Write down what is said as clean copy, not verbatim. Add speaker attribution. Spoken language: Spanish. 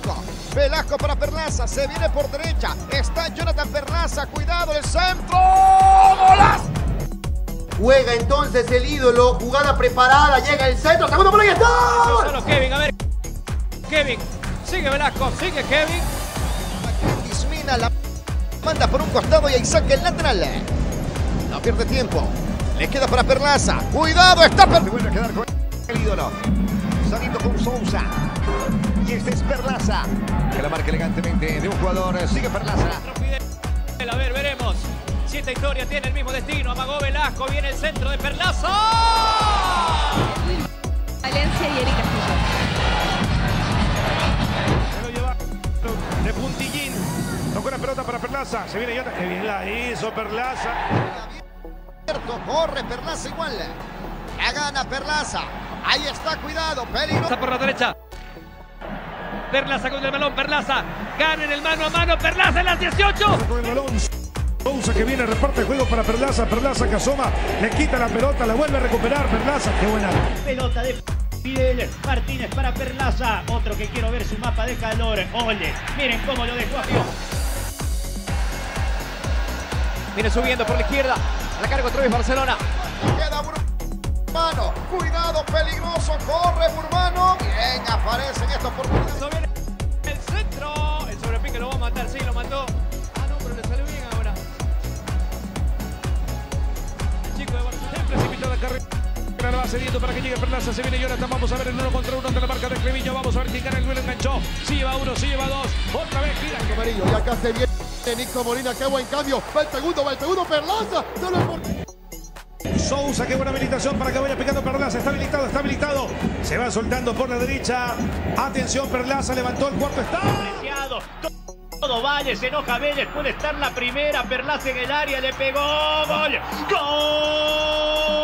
Speaker 1: Velasco. Velasco para Perlaza, se viene por derecha. Está Jonathan Perlaza, cuidado, el centro. ¡Golazo!
Speaker 2: Juega entonces el ídolo, jugada preparada, llega el centro, segundo por ahí está.
Speaker 3: Solo Kevin, a ver. Kevin, sigue Velasco, sigue Kevin.
Speaker 1: Ismina la manda por un costado y ahí saca el lateral. No pierde tiempo. Le queda para Perlaza. Cuidado, está Se vuelve a quedar con el ídolo. Saliendo con Sousa. Y este es Perlaza. Que la marca elegantemente de un jugador. Sigue Perlaza.
Speaker 3: A ver, veremos si esta historia tiene el mismo destino. Amagó Velasco, viene el centro de Perlaza.
Speaker 4: Valencia y Eric Castillo.
Speaker 5: Se lo lleva de puntillín. Tocó la pelota para Perlaza. Se viene Jonathan. Que bien la hizo Perlaza.
Speaker 1: Corre Perlaza igual. La gana Perlaza. Ahí está, cuidado, peligro.
Speaker 3: Está por la derecha. Perlaza con el balón, Perlaza. Gana en el mano a mano, Perlaza en las 18.
Speaker 5: Con el balón. Sousa que viene, reparte el juego para Perlaza. Perlaza que asoma, le quita la pelota, la vuelve a recuperar Perlaza. Qué buena.
Speaker 6: Pelota de Fidel Martínez para Perlaza. Otro que quiero ver su mapa de calor. Ole, miren cómo lo dejó a Pio.
Speaker 3: Viene subiendo por la izquierda. A la carga otra vez Barcelona.
Speaker 1: Queda Burmano. Cuidado, peligroso. Corre Burmano. Bien, aparece en esta oportunidad.
Speaker 3: Eso viene el centro. El sobrepique lo va a matar, sí, lo mató. Ah, no, pero le salió bien ahora. El chico de Barcelona.
Speaker 5: El precipitó la carrera. La va cediendo para que llegue Perlaza. Se viene Jonathan. Vamos a ver el 1 contra 1 ante la marca de Cleviño. Vamos a ver quién gana el duelo. Enganchó. Si lleva uno, si lleva dos. Otra vez gira.
Speaker 7: Amarillo. Y acá se viene Nico Molina. Qué buen cambio. Va el segundo Perlaza. Solo por...
Speaker 5: Sousa, qué buena habilitación para que vaya picando Perlaza. Está habilitado, está habilitado. Se va soltando por la derecha. Atención, Perlaza levantó el cuarto. Está.
Speaker 6: Preciado. Todo vale, se enoja Vélez. Puede estar la primera. Perlaza en el área, le pegó. ¡Gol! ¡Gol!